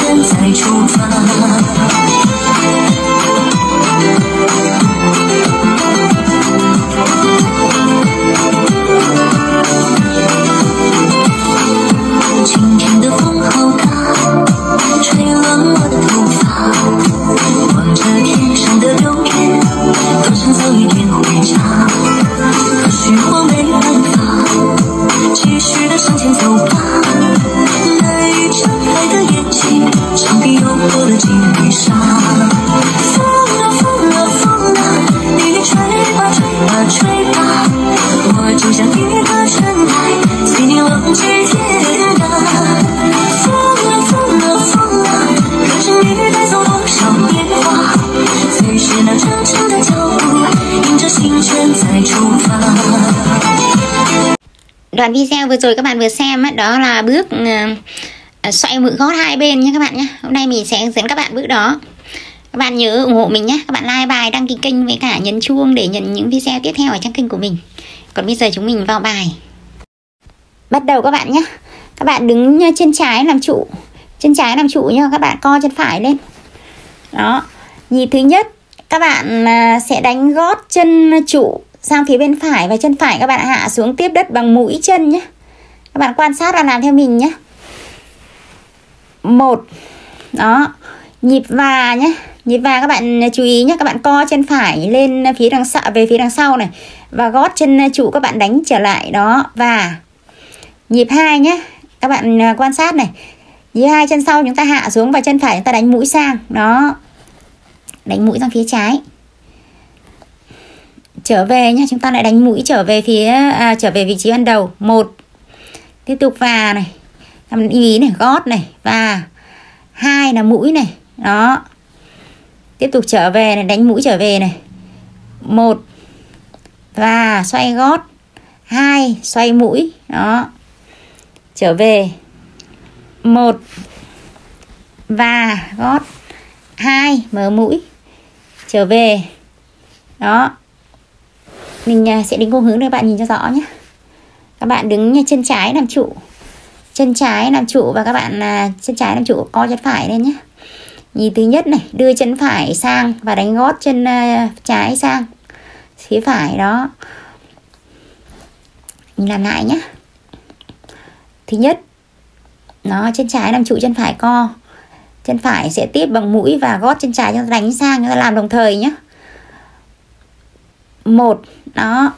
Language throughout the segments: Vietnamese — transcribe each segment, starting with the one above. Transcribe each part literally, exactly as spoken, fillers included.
圈再出发。今天的风好大，吹乱我的头发，望着天上的流月，多想早一点回家。可是我没办法，继续的向前走吧。难以睁开的眼睛，长臂诱惑了几缕沙。风啊风啊风啊，你吹吧吹吧吹吧，我就像一个尘埃，随你浪迹天涯。风啊风啊风啊，可是你带走多少年华？随时那长长的脚步，迎着星辰再出发。 Đoạn video vừa rồi các bạn vừa xem á, đó là bước uh, xoay mũi gót hai bên nha các bạn nhé. Hôm nay mình sẽ dẫn các bạn bước đó. Các bạn nhớ ủng hộ mình nhé. Các bạn like bài, đăng ký kênh với cả nhấn chuông để nhận những video tiếp theo ở trang kênh của mình. Còn bây giờ chúng mình vào bài. Bắt đầu các bạn nhé. Các bạn đứng chân trái làm trụ, chân trái làm trụ nha. Các bạn co chân phải lên. Đó. Nhịp thứ nhất, các bạn sẽ đánh gót chân trụ sang phía bên phải và chân phải các bạn hạ xuống tiếp đất bằng mũi chân nhé. Các bạn quan sát và làm theo mình nhé. Một. Đó. Nhịp và nhé. Nhịp và các bạn chú ý nhé, các bạn co chân phải lên phía đằng sau, về phía đằng sau này, và gót chân trụ các bạn đánh trở lại đó. Và nhịp hai nhé. Các bạn quan sát này. Nhịp hai, chân sau chúng ta hạ xuống và chân phải chúng ta đánh mũi sang. Đó. Đánh mũi sang phía trái. Trở về nhé, chúng ta lại đánh mũi trở về phía à, trở về vị trí ban đầu. Một. Tiếp tục và này. Làm ý này, gót này, và hai là mũi này. Đó. Tiếp tục trở về này, đánh mũi trở về này. Một. Và xoay gót. Hai, xoay mũi. Đó. Trở về. Một. Và gót. Hai, mở mũi. Trở về. Đó. Mình sẽ đứng cùng hướng để bạn nhìn cho rõ nhé. Các bạn đứng chân trái làm trụ, chân trái làm trụ, và các bạn chân trái làm trụ, co chân phải lên nhé. Nhịp thứ nhất này, đưa chân phải sang và đánh gót chân trái sang phía phải. Đó. Mình làm lại nhé. Thứ nhất, nó chân trái làm trụ, chân phải co, chân phải sẽ tiếp bằng mũi và gót chân trái cho ta đánh sang, chúng ta làm đồng thời nhé. Một. Đó.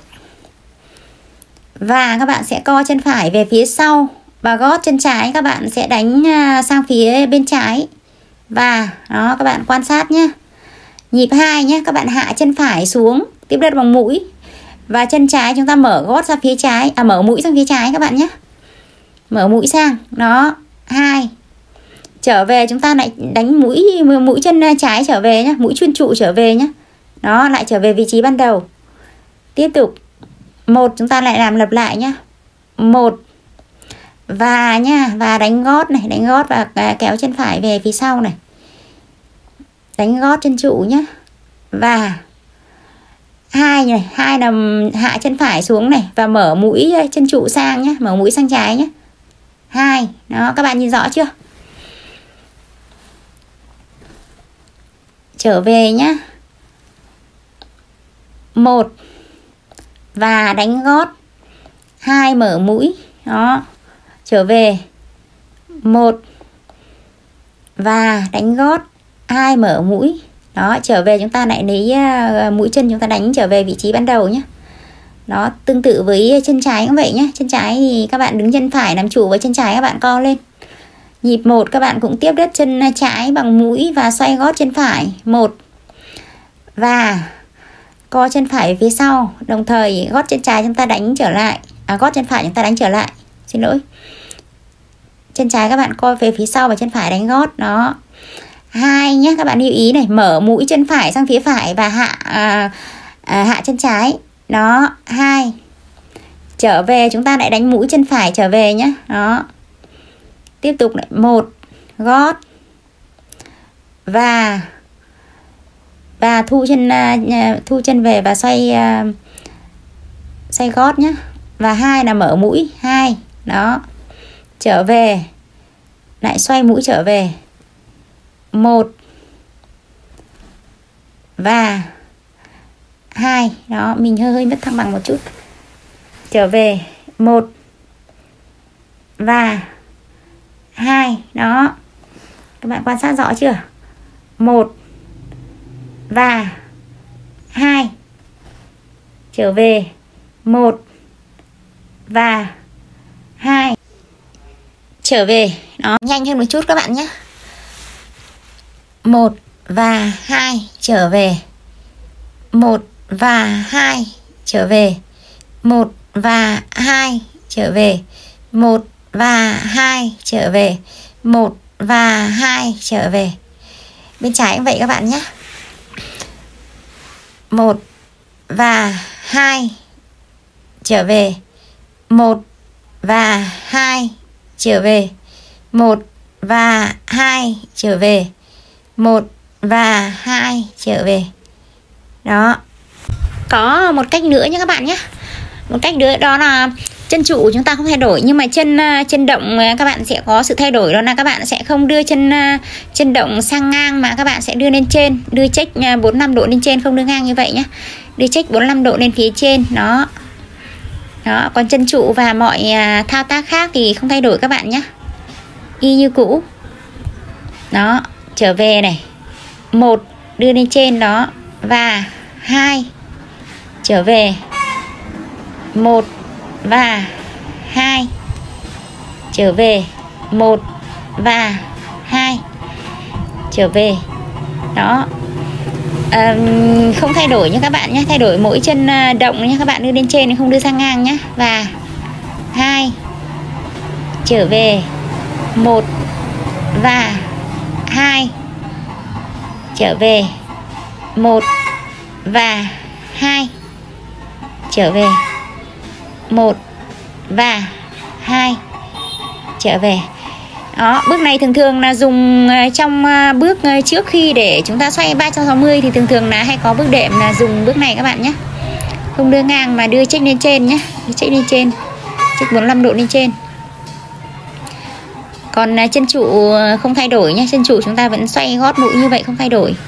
Và các bạn sẽ co chân phải về phía sau và gót chân trái các bạn sẽ đánh sang phía bên trái. Và đó, các bạn quan sát nhé. Nhịp hai nhé, các bạn hạ chân phải xuống, tiếp đất bằng mũi, và chân trái chúng ta mở gót ra phía trái, à mở mũi sang phía trái các bạn nhé. Mở mũi sang. Đó. Hai. Trở về chúng ta lại đánh mũi mũi chân trái trở về nhé, mũi chuyên trụ trở về nhé. Đó, lại trở về vị trí ban đầu. Tiếp tục. Một, chúng ta lại làm lặp lại nhé. Một. Và nha, và đánh gót này, đánh gót và kéo chân phải về phía sau này. Đánh gót chân trụ nhé. Và hai này, hai là hạ chân phải xuống này và mở mũi chân trụ sang nhé, mở mũi sang trái nhé. Hai. Đó, các bạn nhìn rõ chưa? Trở về nhé. Một. Và đánh gót. Hai, mở mũi. Đó. Trở về. Một. Và đánh gót. Hai, mở mũi. Đó. Trở về chúng ta lại lấy uh, mũi chân chúng ta đánh trở về vị trí ban đầu nhé. Đó. Tương tự với chân trái cũng vậy nhé. Chân trái thì các bạn đứng chân phải làm trụ, với chân trái các bạn co lên. Nhịp một, các bạn cũng tiếp đất chân trái bằng mũi và xoay gót chân phải. Một. Và co chân phải phía sau, đồng thời gót chân trái chúng ta đánh trở lại, à gót chân phải chúng ta đánh trở lại, xin lỗi. Chân trái các bạn co về phía sau và chân phải đánh gót. Đó. Hai nhé, các bạn lưu ý này, mở mũi chân phải sang phía phải và hạ à, à, hạ chân trái. Đó. Hai. Trở về chúng ta lại đánh mũi chân phải trở về nhé. Đó. Tiếp tục lại. Một. Gót. Và và thu chân thu chân về và xoay xoay gót nhé. Và hai là mở mũi. Hai. Đó. Trở về, lại xoay mũi trở về. một và hai. Đó, mình hơi hơi mất thăng bằng một chút. Trở về một và hai. Đó, các bạn quan sát rõ chưa? Một và hai. Trở về một và hai. Trở về. Đó, nhanh hơn một chút các bạn nhé. Một và hai. Trở về một và hai. Trở về một và hai. Trở về một và hai. Trở về một và hai. Trở về. Bên trái cũng vậy các bạn nhé. Một và hai. Trở về một và hai. Trở về một và hai. Trở về một và hai. Trở về. Đó. Có một cách nữa nha các bạn nhé. Một cách nữa đó là chân trụ chúng ta không thay đổi, nhưng mà chân chân động các bạn sẽ có sự thay đổi, đó là các bạn sẽ không đưa chân chân động sang ngang mà các bạn sẽ đưa lên trên, đưa check bốn mươi lăm độ lên trên, không đưa ngang như vậy nhé. Đưa check bốn mươi lăm độ lên phía trên. Đó. Đó, còn chân trụ và mọi thao tác khác thì không thay đổi các bạn nhé. Y như cũ. Đó, trở về này. Một đưa lên trên đó và hai. Trở về một và hai. Trở về một và hai. Trở về. Đó. À, không thay đổi nha các bạn nhé. Thay đổi mỗi chân động nha các bạn, đưa lên trên không đưa sang ngang nhé. Và hai. Trở về một và hai. Trở về một và hai. Trở về một và hai. Trở về. Đó, bước này thường thường là dùng trong bước trước khi để chúng ta xoay ba trăm sáu mươi thì thường thường là hay có bước đệm là dùng bước này các bạn nhé. Không đưa ngang mà đưa check lên trên nhé. Đưa check lên trên. Check bốn mươi lăm độ lên trên. Còn chân trụ không thay đổi nhé. Chân trụ chúng ta vẫn xoay gót mũi như vậy, không thay đổi.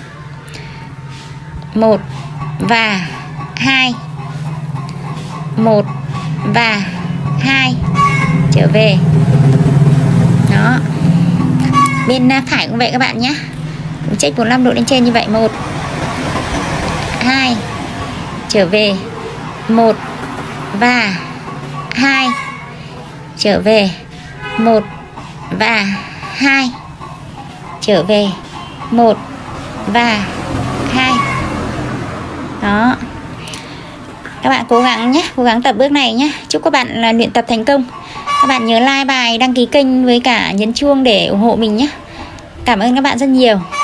Một và hai. Một và hai. Trở về. Đó. Bên phải cũng vậy các bạn nhé. Cũng check bốn mươi lăm độ lên trên như vậy. Một hai. Trở về một và hai. Trở về một và hai. Trở về một và hai. Đó. Các bạn cố gắng nhé, cố gắng tập bước này nhé. Chúc các bạn là luyện tập thành công. Các bạn nhớ like bài, đăng ký kênh với cả nhấn chuông để ủng hộ mình nhé. Cảm ơn các bạn rất nhiều.